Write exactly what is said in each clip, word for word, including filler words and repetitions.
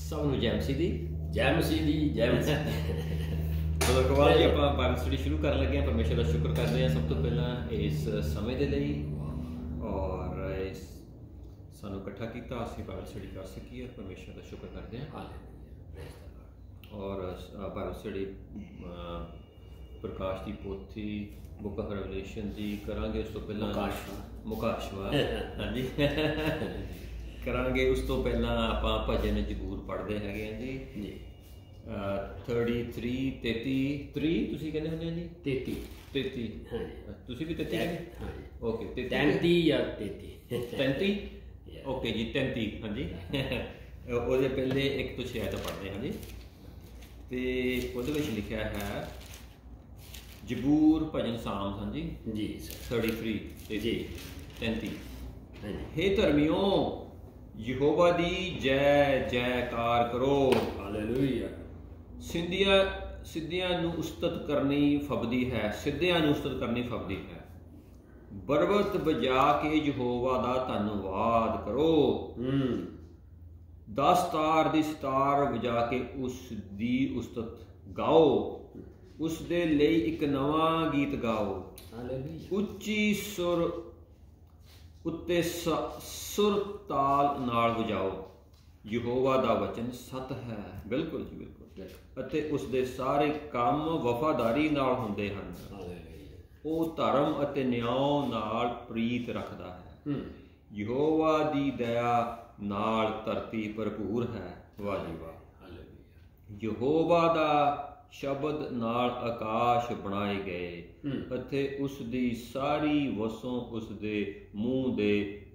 सब नूं जय मसीह दी जय मसीह दी जय मसीह तो कवाल जी आपां बाइबल स्टडी शुरू कर लगे हैं। परमेश्वर का शुक्र करते हैं सब तो पहला इस समय के लिए और इस सानू इकट्ठा किया असीं बाइबल स्टडी कर सकीए। परमेश्वर का शुक्र करते हैं और बाइबल स्टडी प्रकाश की पोथी बुक ऑफ रेवलेशन की करांगे। उस तो पहला मुकाशवा हाँ जी करांगे। उस तो पहला आपां भजन जरूर पढ़ते हैं जी जी थर्टी थ्री तेती त्री तुसीं कहंदे हुंदे जी तेती तेती हाँ तुसीं भी तेती हाँ ओके तैंती या तेती तैंती ओके जी तैंती हाँ जी ਉਹਦੇ पहले एक तो शायद पढ़ते हाँ जी तो ਉਹਦੇ ਵਿੱਚ लिखा है जबूर भजन साम हाँ जी जी थर्टी थ्री जी तैंती हे धर्मियों यहोवा दी जय जयकार करो हालेलुया। सिद्धियां सिद्धियां नूं उस्तत करनी फबदी है सिद्धियां नूं उस्तत करनी फबदी है। बरबत बजा के यहोवा दा धन्नवाद करो। दस तार दी सितार बजा के उस दी उस्तत गाओ। उस दे लई एक नवां गीत गाओ। उच्ची सुर उत्ते सुर ताल नाल वजाओ। यहोवा दा वचन सत है बिल्कुल जी बिल्कुल ਅਤੇ ਉਸ ਦੇ ਸਾਰੇ ਕੰਮ ਵਫਾਦਾਰੀ ਨਾਲ ਹੁੰਦੇ ਹਨ। ਉਹ ਧਰਮ ਅਤੇ ਨਿਆਂ ਨਾਲ ਪ੍ਰੀਤ ਰੱਖਦਾ ਹੈ। ਯਹੋਵਾ ਦੀ ਦਇਆ ਨਾਲ ਧਰਤੀ ਭਰਪੂਰ ਹੈ। ਵਾਹ ਜੀ ਵਾਹ। ਯਹੋਵਾ ਦਾ ਸ਼ਬਦ ਨਾਲ ਆਕਾਸ਼ ਬਣਾਏ ਗਏ ਅਤੇ ਉਸ ਦੀ ਸਾਰੀ ਵਸੋਂ ਉਸ ਦੇ ਮੂੰਹ ਦੇ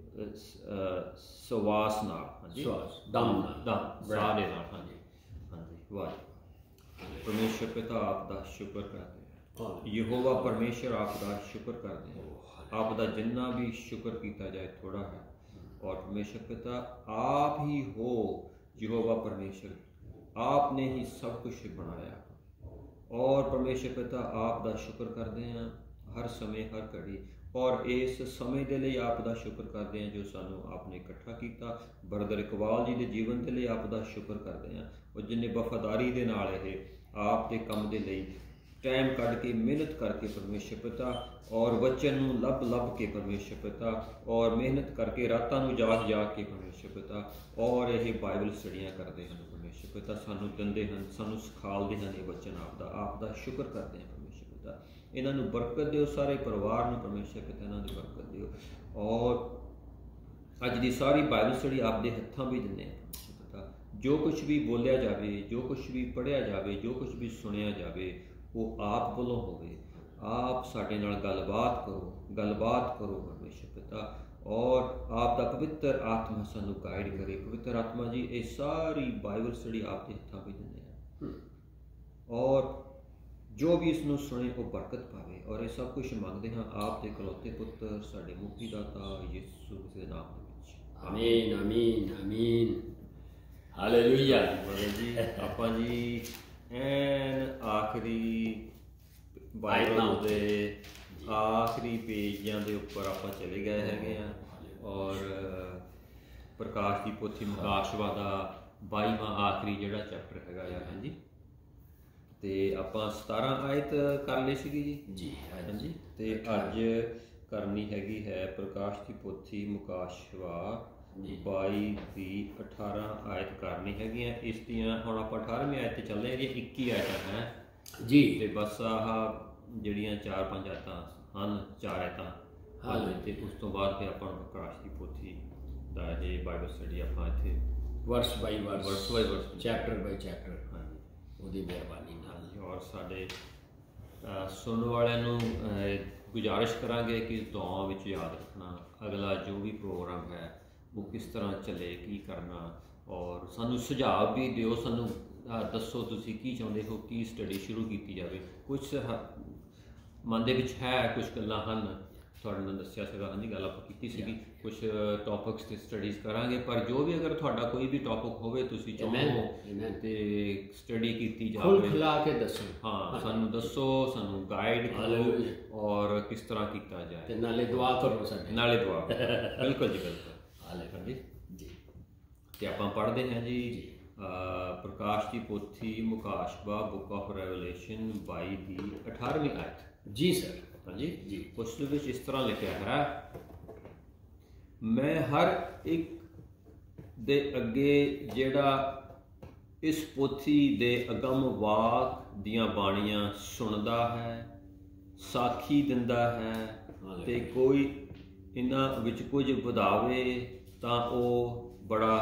ਸਵਾਸ ਨਾਲ ਦਮ ਦਮ ਸਾਹ ਦੇ ਨਾਲ ਹਾਂਜੀ ਹਾਂਜੀ ਵਾਹ। परमेश्वर पिता आपका शुक्र करते हैं। यहोवा परमेश्वर आपका शुक्र करते हैं। आपका जिन्ना भी शुक्र किया जाए थोड़ा है और परमेश्वर पिता आप ही हो। यहोवा परमेश्वर आपने ही सब कुछ बनाया और परमेश्वर पिता आपका शुक्र करते हैं हर समय हर घड़ी और इस समय के लिए आपका शुक्र करते हैं जो सानू आपने इकट्ठा किया। बरदर इकबाल जी के जीवन के लिए आपका शुक्र करते हैं और जिन्हें वफादारी के नाल ये आप के काम के लिए टाइम कढ़ के मेहनत करके परमेश्वर पिता और वचन नूं लभ लभ के परमेश्वर पिता और मेहनत करके रातां नूं जाग जाग के परमेश्वर पिता और यह बाइबल स्टडियां करते हैं परमेश्वर पिता सानू दिंदे हैं सानू सिखालदे हैं ये वचन आपदा आपदा शुक्र करते हैं परमेश्वर पिता। इन्हां नूं बरकत दिओ सारे परिवार नूं परमेश्वर पिता इन्हां दी बरकत दिओ और अज दी सारी बाइबल स्टडी आपदे हत्थां भी दिंदे हैं परमेश्वर पिता। जो कुछ भी बोलिया जाए जो कुछ भी पढ़िया जाए जो कुछ भी सुनिया जाए वो आप वालों होवे। आप साडे नाल गलबात करो गलबात करो परमेश्वर पिता और आप दा पवित्र आत्मा सानू गाइड करे। पवित्र आत्मा जी ये सारी बाइबल स्टडी आपके हत्थां में दिंदे हैं और जो भी इसनूं सुने वो बरकत पावे और ये सब कुछ मंगते हैं आप दे इकलौते पुत्र साडे मुक्तिदाता यीशु के नाम दे विच आमीन आमीन आमीन हालेलुया जी। आपां जी एन आखिरी बाइबल दे आखिरी पेजां दे उपर आपां चले गए हैगे आ और प्रकाश की पोथी मुकाशवा दा बाईवां आखिरी जिहड़ा चैप्टर हैगा यार हाँ जी ते आपां सतारह आयत कर ली सीगी जी जी हाँ जी ते अज करनी हैगी है प्रकाश की पोथी मुकाशवा बाई की अठारह आयत करनी हैगी इस दियां हुण आपां अठारहवीं आयत ते चलदे हैं इक्की आयत है जी ते बस आह जिहड़ियां चार पंज आयतां हन चार आयतां हाँ ते उस तो बाद फिर आपां प्रकाश की पोथी दा ये बाइबल स्टडी आपां इत्थे verse by verse verse by verse chapter by chapter हाँ जी ਉਹਦੀ ਮਿਹਰਬਾਨੀ ਨਾਲ और साडे सुनने वालियां नूं गुजारिश करांगे कि दुआवां विच याद रखना अगला जो भी प्रोग्राम है वो किस तरह चले की करना और सानू सुझाव भी दिओ सानू दसो तुसीं की चाहुंदे हो की स्टडी शुरू की जाए। कुछ मन दे विच है कुछ गल्लां हन तुहाडे नाल दस्सिया सीगा हाँ जी गल आपां कीती सीगी कुछ टॉपिक्स ते स्टडीज़ करांगे पर जो भी अगर तुहाडा कोई भी टॉपिक होवे तुसीं चाहो ते स्टडी कीती जावे खुल खुला के दसो हाँ सानू दसो सानू गाइड करो और किस तरह कीता जाए ते नाले दुआ करो साडे नाले दुआ बिल्कुल जी बिल्कुल हाले हाँ जी जी ते आपां पढ़दे हैं जी प्रकाश की पोथी मुकाशबा बुक ऑफ रेवलेशन बाई की अठारहवीं आयत। जी सर। हाँ जी जी। उस विच इस तरह लिखा है, मैं हर एक दे अगे जिहड़ा इस पोथी दे अगम वाक दियां बाणियां सुनदा है, साखी दिंदा है ते कोई इन्हां विच कुछ वधावे तां ओह बड़ा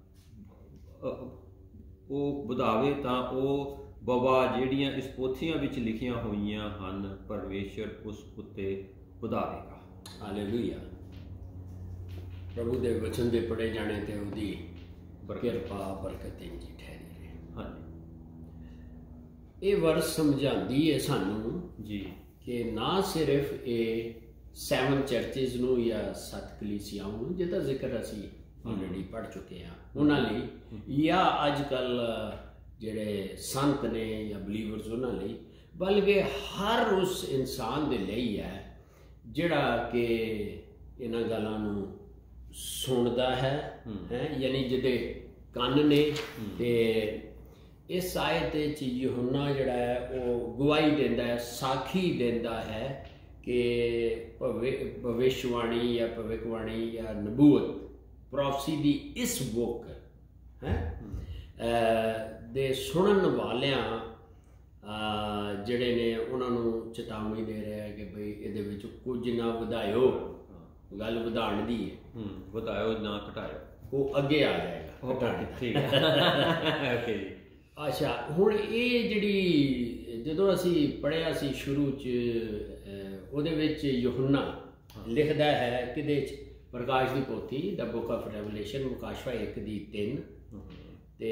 ਉਹ ਵਧਾਵੇ ਤਾਂ ਉਹ ਬਵਾ ਜਿਹੜੀਆਂ ਇਸ ਪੋਥੀਆਂ ਵਿੱਚ ਲਿਖੀਆਂ ਹੋਈਆਂ ਹਨ ਪਰਮੇਸ਼ਰ ਉਸ ਉੱਤੇ ਵਧਾਵੇਗਾ। ਹਾਲੇਲੂਇਆ। ਪ੍ਰਭੂ ਦੇ ਵਚਨ ਦੇ ਪੜ੍ਹੇ ਜਾਣੇ ਤੇ ਉਹਦੀ ਕਿਰਪਾ ਬਰਕਤ ਇੰਝ ਠਹਿਰੀ ਰਹੇ। ਹਾਂਜੀ, ਇਹ ਵਰਸ ਸਮਝਾਉਂਦੀ ਹੈ ਸਾਨੂੰ ਜੀ ਕਿ ਨਾ ਸਿਰਫ ਇਹ ਸੈਵਨ ਚਰਚਿਜ਼ ਨੂੰ ਜਾਂ ਸੱਤ ਕਲੀਸਿਆਵਾਂ ਨੂੰ ਜਿਹਦਾ ਜ਼ਿਕਰ ਅਸੀਂ ਆਲਰੇਡੀ ਪੜ੍ਹ ਚੁੱਕੇ ਹਾਂ ਉਹਨਾਂ ਲਈ, ਜਾਂ ਅੱਜ ਕੱਲ੍ਹ ਜਿਹੜੇ ਸੰਤ ਨੇ ਜਾਂ ਬਲੀਵਰਸ ਉਹਨਾਂ ਲਈ, ਬਲਕਿ ਹਰ ਉਸ ਇਨਸਾਨ ਦੇ ਲਈ ਹੈ ਜਿਹੜਾ ਕਿ ਇਹਨਾਂ ਗੱਲਾਂ ਨੂੰ ਸੁਣਦਾ ਹੈ ਹੈ ਯਾਨੀ ਜਿਹਦੇ ਕੰਨ ਨੇ। ਤੇ ਇਸ ਆਇਤ ਵਿੱਚ ਯਹੋਨਾ ਜਿਹੜਾ ਹੈ ਉਹ ਗਵਾਹੀ ਦਿੰਦਾ ਹੈ, ਸਾਖੀ ਦਿੰਦਾ ਹੈ ਕਿ ਭਵਿ ਭਵਿਸ਼ਵਾਣੀ ਜਾਂ ਭਵਿੱਖਬਾਣੀ ਜਾਂ ਨਬੂਵਤ ਪ੍ਰੋਫਸੀ ਦੀ ਇਸ ਬੁੱਕ ਹੈ ਦੇ ਸੁਣਨ ਵਾਲਿਆਂ ਜਿਹੜੇ ਨੇ ਉਹਨਾਂ ਨੂੰ ਚੇਤਾਵਨੀ ਦੇ ਰਿਹਾ ਕਿ ਭਈ ਇਹਦੇ ਵਿੱਚ ਕੁਝ ਨਾ ਵਧਾਇਓ, ਗੱਲ ਵਧਾਉਣ ਦੀ ਹੈ, ਵਧਾਇਓ ਨਾ ਘਟਾਇਓ, ਉਹ ਅੱਗੇ ਆ ਜਾਏਗਾ। ਠੀਕ ਹੈ ਓਕੇ ਜੀ। ਅੱਛਾ, ਹੁਣ ਇਹ ਜਿਹੜੀ ਜਦੋਂ ਅਸੀਂ ਪੜ੍ਹਿਆ ਸੀ ਸ਼ੁਰੂ 'ਚ ਉਹਦੇ ਵਿੱਚ ਯਹੋਨਾ ਲਿਖਦਾ ਹੈ ਕਿਹਦੇ 'ਚ, ਪ੍ਰਕਾਸ਼ ਦੀ ਪੋਥੀ ਦਾ ਬੁੱਕ ਆਫ ਰੈਵਲੇਸ਼ਨ ਮੁਕਾਸ਼ਵਾ ਇੱਕ ਦੀ ਤਿੰਨ ਤੇ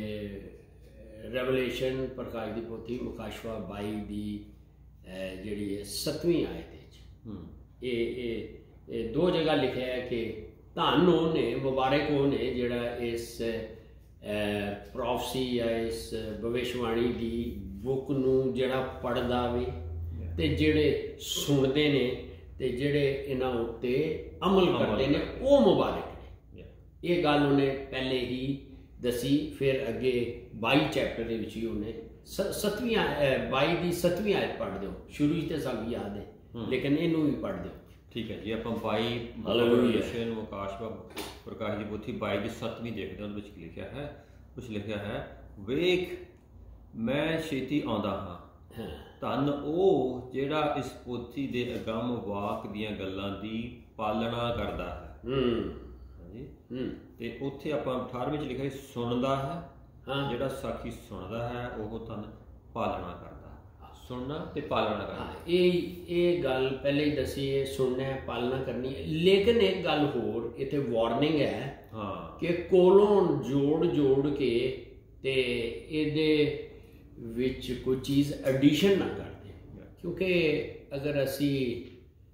ਰੈਵਲੇਸ਼ਨ ਪ੍ਰਕਾਸ਼ ਦੀ ਪੋਥੀ ਮੁਕਾਸ਼ਵਾ ਬਾਈ ਦੀ ਜਿਹੜੀ ਹੈ ਸੱਤਵੀਂ ਆਇਤ ਵਿੱਚ ਇਹ ਇਹ ਇਹ ਦੋ ਜਗ੍ਹਾ ਲਿਖਿਆ ਹੈ ਕਿ ਧੰਨ ਉਹ ਨੇ, ਮੁਬਾਰਕ ਉਹ ਨੇ ਜਿਹੜਾ ਇਸ ਪ੍ਰੋਫਸੀ ਜਾਂ ਇਸ ਭਵਿਸ਼ਵਾਣੀ ਦੀ ਬੁੱਕ ਨੂੰ ਜਿਹੜਾ ਪੜ੍ਹਦਾ ਵੇ ਤੇ ਜਿਹੜੇ ਸੁਣਦੇ ਨੇ ਤੇ ਜਿਹੜੇ ਇਹਨਾਂ ਉੱਤੇ ਅਮਲ ਕਰਦੇ ਨੇ ਉਹ ਮੁਬਾਰਕ ਨੇ। ਇਹ ਗੱਲ ਉਹਨੇ ਪਹਿਲੇ ਹੀ ਦਸੀ। ਫਿਰ ਅੱਗੇ ਬਾਈ ਚੈਪਟਰ ਦੇ ਵਿੱਚ ਹੀ ਉਹਨੇ ਸੱਤਵੀਂ ਬਾਈ ਦੀ ਸੱਤਵੀਂ ਆਇਤ ਪੜ੍ਹ ਦਿਓ। ਸ਼ੁਰੂ 'ਚ ਤਾਂ ਸਾਨੂੰ ਯਾਦ ਹੈ ਲੇਕਿਨ ਇਹਨੂੰ ਵੀ ਪੜ੍ਹ ਦਿਓ। ਠੀਕ ਹੈ ਜੀ। ਆਪਾਂ ਬਾਈ ਰੈਵਲੇਸ਼ਨ ਮੁਕਾਸ਼ਵਾ ਪ੍ਰਕਾਸ਼ ਦੀ ਪੋਥੀ ਬਾਈ ਦੀ ਸੱਤਵੀਂ ਦੇਖਦੇ ਹਾਂ। ਉਹਦੇ ਵਿੱਚ ਲਿਖਿਆ ਹੈ, ਕੁਛ ਲਿਖਿਆ ਹੈ, ਵੇਖ ਮੈਂ ਛੇਤੀ ਆਉਂਦਾ ਹਾਂ, ਧੰਨ ਉਹ ਜਿਹੜਾ ਇਸ ਪੋਥੀ ਦੇ ਅਗੰਮ ਵਾਕ ਦੀਆਂ ਗੱਲਾਂ ਦੀ ਪਾਲਣਾ ਕਰਦਾ ਹੈ। ਹਾਂਜੀ, ਤੇ ਉੱਥੇ ਆਪਾਂ ਅਠਾਰਵੇਂ ਵਿੱਚ ਲਿਖਿਆ ਸੁਣਦਾ ਹੈ, ਜਿਹੜਾ ਸਾਖੀ ਸੁਣਦਾ ਹੈ ਉਹ ਧੰਨ ਪਾਲਣਾ ਕਰਦਾ ਹੈ। ਸੁਣਨਾ ਤੇ ਪਾਲਣਾ ਕਰਨਾ, ਇਹ ਇਹ ਗੱਲ ਪਹਿਲੇ ਹੀ ਦੱਸੀ ਹੈ, ਸੁਣਨਾ ਹੈ, ਪਾਲਣਾ ਕਰਨੀ ਹੈ। ਲੇਕਿਨ ਇੱਕ ਗੱਲ ਹੋਰ ਇੱਥੇ ਵਾਰਨਿੰਗ ਹੈ ਹਾਂ ਕਿ ਕੋਲੋਂ ਜੋੜ ਜੋੜ ਕੇ ਤੇ ਇਹਦੇ ਵਿੱਚ ਕੋਈ ਚੀਜ਼ ਐਡੀਸ਼ਨ ਨਾ ਕਰਦੇ, ਕਿਉਂਕਿ ਅਗਰ ਅਸੀਂ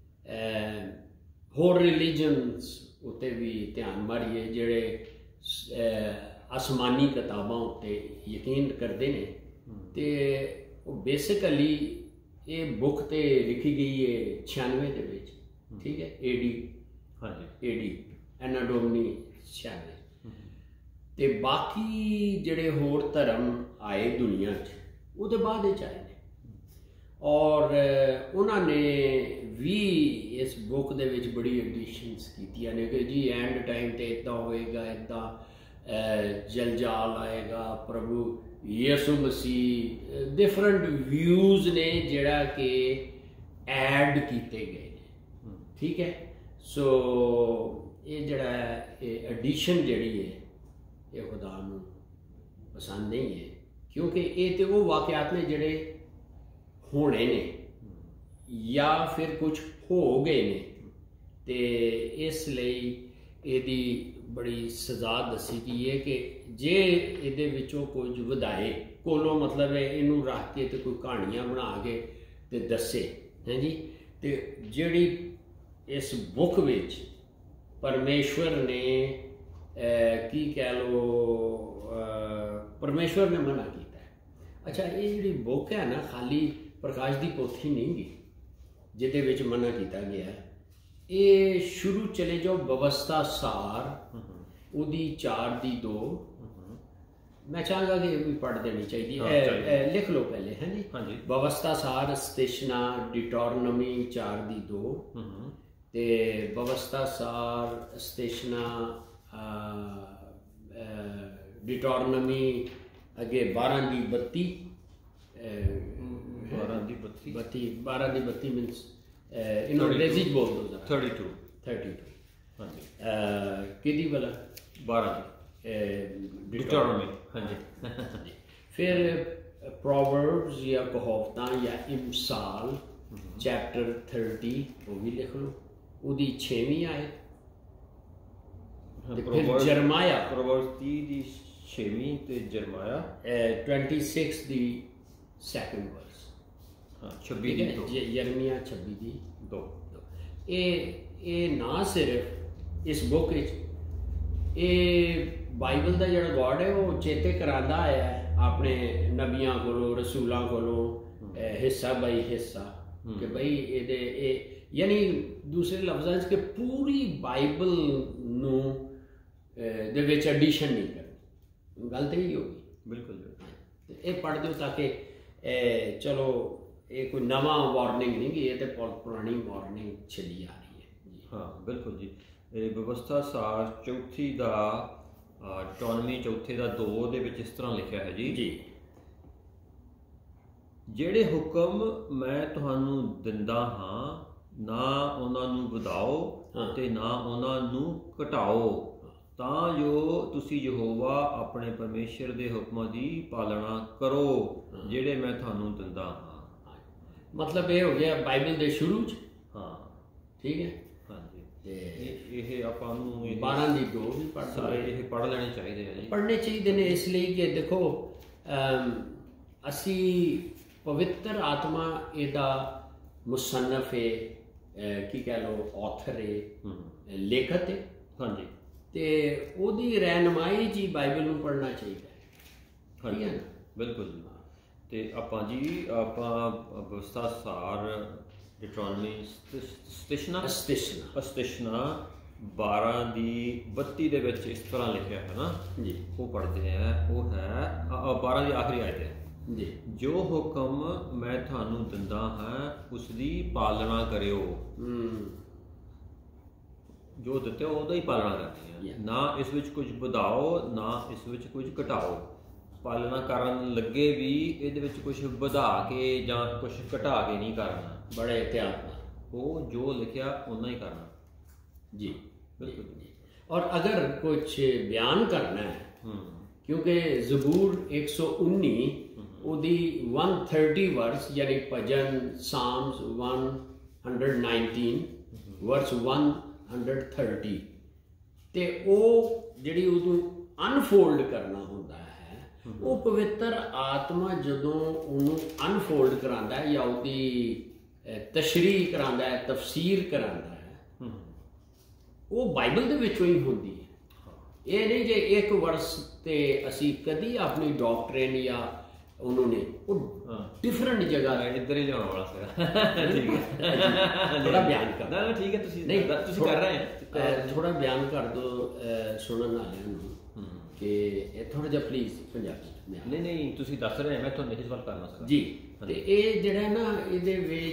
ਹੋਰ ਰਿਲੀਜਨਸ ਉੱਤੇ ਵੀ ਧਿਆਨ ਮਾਰੀਏ ਜਿਹੜੇ ਅਸਮਾਨੀ ਕਿਤਾਬਾਂ ਉੱਤੇ ਯਕੀਨ ਕਰਦੇ ਨੇ ਤੇ ਉਹ ਬੇਸਿਕਲੀ ਇਹ ਬੁੱਕ ਤੇ ਲਿਖੀ ਗਈ ਹੈ ਛਿਆਨਵੇਂ ਦੇ ਵਿੱਚ, ਠੀਕ ਹੈ, ਏ ਡੀ ਹਾਂਜੀ ਏ ਡੀ ਐਨਾ ਡੋਮਨੀ ਛਿਆਨਵੇਂ। ਤੇ ਬਾਕੀ ਜਿਹੜੇ ਹੋਰ ਧਰਮ ਆਏ ਦੁਨੀਆ 'ਚ ਉਹਦੇ ਬਾਅਦ ਵਿੱਚ ਆਏ ਨੇ ਔਰ ਉਹਨਾਂ ਨੇ ਵੀ ਇਸ ਬੁੱਕ ਦੇ ਵਿੱਚ ਬੜੀ ਐਡੀਸ਼ਨਸ ਕੀਤੀਆਂ ਨੇ ਕਿ ਜੀ ਐਂਡ ਟਾਈਮ 'ਤੇ ਇੱਦਾਂ ਹੋਏਗਾ, ਇੱਦਾਂ ਜਲਜਾਲ ਆਏਗਾ, ਪ੍ਰਭੂ ਯਿਸੂ ਮਸੀਹ, ਡਿਫਰੈਂਟ ਵਿਊਜ਼ ਨੇ ਜਿਹੜਾ ਕਿ ਐਡ ਕੀਤੇ ਗਏ ਨੇ। ਠੀਕ ਹੈ, ਸੋ ਇਹ ਜਿਹੜਾ ਇਹ ਐਡੀਸ਼ਨ ਜਿਹੜੀ ਹੈ ਇਹ ਖੁਦਾ ਨੂੰ ਪਸੰਦ ਨਹੀਂ ਹੈ, ਕਿਉਂਕਿ ਇਹ ਤੇ ਉਹ ਵਾਕਿਆਤ ਨੇ ਜਿਹੜੇ ਹੋਣੇ ਨੇ ਜਾਂ ਫਿਰ ਕੁਝ ਹੋ ਗਏ ਨੇ ਤੇ ਇਸ ਲਈ ਇਹਦੀ ਬੜੀ ਸਜ਼ਾ ਦੱਸੀ ਗਈ ਹੈ ਕਿ ਜੇ ਇਹਦੇ ਵਿੱਚੋਂ ਕੁਝ ਵਧਾਏ, ਕੋਲੋਂ ਮਤਲਬ ਹੈ ਇਹਨੂੰ ਰੱਖ ਕੇ ਤੇ ਕੋਈ ਕਹਾਣੀਆਂ ਬਣਾ ਕੇ ਤੇ ਦੱਸੇ ਹੈ ਜੀ। ਤੇ ਜਿਹੜੀ ਇਸ ਬੁੱਕ ਵਿੱਚ ਪਰਮੇਸ਼ਵਰ ਨੇ ਕੀ ਕਹਿ ਲਓ ਪਰਮੇਸ਼ਵਰ ਨੇ ਮਨਾ ਕੀਤਾ ਹੈ। ਅੱਛਾ, ਇਹ ਜਿਹੜੀ ਬੁੱਕ ਹੈ ਨਾ ਖਾਲੀ ਪ੍ਰਕਾਸ਼ ਦੀ ਪੋਥੀ ਨਹੀਂ ਗੀ ਜਿਹਦੇ ਵਿੱਚ ਮਨਾ ਕੀਤਾ ਗਿਆ, ਇਹ ਸ਼ੁਰੂ ਚਲੇ ਜਾਓ ਵਿਵਸਥਾ ਸਾਰ ਉਹਦੀ ਚਾਰ ਦੀ ਦੋ मैं चाहूँगा कि ये भी पढ़ देनी चाहिए। हाँ, ए, ए, लिख लो पहले, है जी। हाँ जी। व्यवस्था सार स्टेशना डिटोरनमी चार दी दो ते व्यवस्था सार स्टेशना डिटोरनमी अगे बारह दी बत्ती बारह दी बत्ती बत्ती बारह दी बत्ती मीन्स इन अंग्रेजी बोल दो थर्टी टू थर्टी टू हाँ जी किदी वाला बारह दी डिटोरनमी हाँ जी। फिर प्रोवर्ब्स या कहावतां या इमसाल चैप्टर थर्टी वो भी लिख लो, उदी छेवीं आयत। फिर जरमाया प्रोवर्ब्स तीस दी छेवीं ते जरमाया ट्वेंटी सिक्स दी सेकंड वर्स। हाँ छब्बी दी दो यरमिया छब्बी दी दो। ए ए ना सिर्फ इस बुक विच ए बाइबल का जिहड़ा गॉड है वो चेते करांदा आया है अपने नबियां कोलों रसूलां कोलों हिस्सा बाई हिस्सा कि भाई ये ए यानी दूसरे लफ्ज़ां च कि पूरी बाइबल नूं दे विच एडिशन नहीं करनी, गल तो यही होगी। बिल्कुल ये पढ़ दो ताकि चलो ये कोई नवा वार्निंग नहीं कि ये तो पुरानी वार्निंग चली आ रही है। हाँ बिल्कुल जी। व्यवस्था सार चौथी का टॉनवी चौथे का दो दे विच इस तरह लिखा है जी जी ਜਿਹੜੇ ਹੁਕਮ ਮੈਂ ਤੁਹਾਨੂੰ ਦਿੰਦਾ ਹਾਂ ਨਾ ਉਹਨਾਂ ਨੂੰ ਵਧਾਓ ਤੇ ਨਾ ਉਹਨਾਂ ਨੂੰ ਘਟਾਓ ਤਾਂ ਜੋ ਤੁਸੀਂ ਯਹੋਵਾ ਆਪਣੇ ਪਰਮੇਸ਼ਰ ਦੇ ਹੁਕਮਾਂ ਦੀ ਪਾਲਣਾ ਕਰੋ ਜਿਹੜੇ ਮੈਂ ਤੁਹਾਨੂੰ ਦਿੰਦਾ ਹਾਂ। ਮਤਲਬ ਇਹ ਹੋ ਗਿਆ ਬਾਈਬਲ ਦੇ ਸ਼ੁਰੂ ਚ। ਹਾਂ ਠੀਕ ਹੈ। ਹਾਂਜੀ ਤੇ ਇਹ ਆਪਾਂ ਨੂੰ ਬਾਰਾਂ ਦੀ ਦੋ ਵੀ ਪੜ੍ਹ ਸਾਰੇ ਇਹ ਪੜ੍ਹ ਲੈਣੇ ਚਾਹੀਦੇ ਆ ਜੀ। ਪੜ੍ਹਨੇ ਚਾਹੀਦੇ ਨੇ ਇਸ ਲਈ ਕਿ ਦੇਖੋ ਅਸੀਂ पवित्र आत्मा एदा मुसन्नफ है की कह लो ऑथर है लेखक है। हाँ जी ते ओदी रहनुमाई जी बाइबल में पढ़ना चाहिए। हाँ जी बिल्कुल जी। ते आपां जी आपां व्यवस्था सार डिटोरनमी स्टेशना स्टेशना स्टेशना बारह दी बत्ती दे विच इस तरह लिखा है ना जी वो पढ़ते हैं वो है बारह दी आखिरी आयत है जी जो हुक्म मैं थानू दिंदा हां उसदी पालना करियो। जो दिते हो उहदा ही पालना करनी है ना इस विच कुछ वधाओ ना इस विच कुछ घटाओ। पालना करन लगे भी इहदे विच कुछ वधा के जां कुछ घटा के नहीं करना। बड़े एहतियात नाल वो जो लिखिया उन्ना ही करना जी बिल्कुल जी। और अगर कुछ बयान करना है क्योंकि ज़बूर एक सौ उन्नीस ਉਹਦੀ one thirty वर्स यानी भजन psalms one nineteen verse one thirty ते ਉਹ ਜਿਹੜੀ ਉਦੋਂ ਅਨਫੋਲਡ ਕਰਨਾ ਹੁੰਦਾ ਹੈ ਉਹ ਪਵਿੱਤਰ ਆਤਮਾ ਜਦੋਂ ਉਹਨੂੰ ਅਨਫੋਲਡ ਕਰਾਂਦਾ ਹੈ ਜਾਂ ਉਹਦੀ ਤਸ਼ਰੀਹ ਕਰਾਂਦਾ ਹੈ ਤਫਸੀਰ ਕਰਾਂਦਾ ਹੈ ਉਹ ਬਾਈਬਲ ਦੇ ਵਿੱਚੋਂ ਹੀ ਹੁੰਦੀ ਹੈ। ਇਹ ਨਹੀਂ ਕਿ ਇੱਕ ਵਰਸ ਤੇ ਅਸੀਂ ਕਦੀ ਆਪਣੀ ਡਾਕਟਰੀਨ ਜਾਂ उन्होंने वो डिफरेंट जगह इधर ही जाने वाला था। ठीक है थोड़ा बयान कर ना ठीक है तुसी नहीं तुसी कर रहे हैं थोड़ा बयान कर दो सुनने वाले ਨੂੰ कि थोड़ा ਜਿਹਾ प्लीज ਪੰਜਾਬੀ नहीं नहीं तुसी दस रहे हैं मैं ਤੁਹਾਨੂੰ ਇਹ ਸਵਾਲ ਕਰਨਾ ਸੀ जी ਤੇ ਇਹ ਜਿਹੜਾ ਨਾ ਇਹਦੇ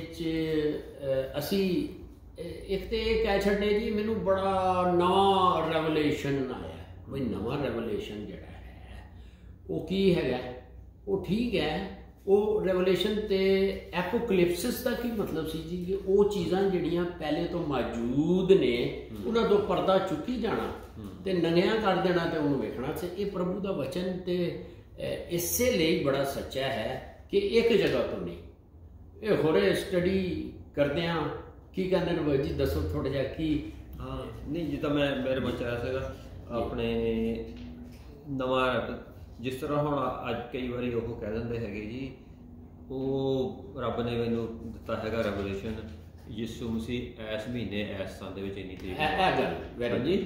ਵਿੱਚ ਅਸੀਂ ਇੱਕ ਤੇ ਇਹ ਕਹਿ ਛੱਡੇ ਜੀ ਮੈਨੂੰ ਬੜਾ ਨਵਾਂ ਰੈਵਲੇਸ਼ਨ ਆਇਆ ਬਈ ਨਵਾਂ ਰੈਵਲੇਸ਼ਨ ਜਿਹੜਾ ਹੈ ਉਹ ਕੀ ਹੈਗਾ वो ठीक है वो रेवलेशन ते एपोकलिप्सिस का की मतलब सी जी कि वो चीज़ां जिहड़ियां पहले तो मौजूद ने उन्हां तो पर्दा चुकी जाना ते नंगिया कर देना ते उन्होंने वेखना से ये प्रभु का वचन ते इसे लिए बड़ा सच्चा है कि एक जगह तो नहीं ये होरे स्टडी करते हैं की कहते हैं जी दसो थोड़ा जिहा की। हाँ नहीं जिदा मैं मेरे मन च आया सीगा अपने नवा जिस तरह हुण अज कई बारी वो कह देंगे है जी वो रब ने मैनू दिता है रेवोल्यूशन यीशु मसीह इस महीने इस साल दे विच इन्नी तरीक जी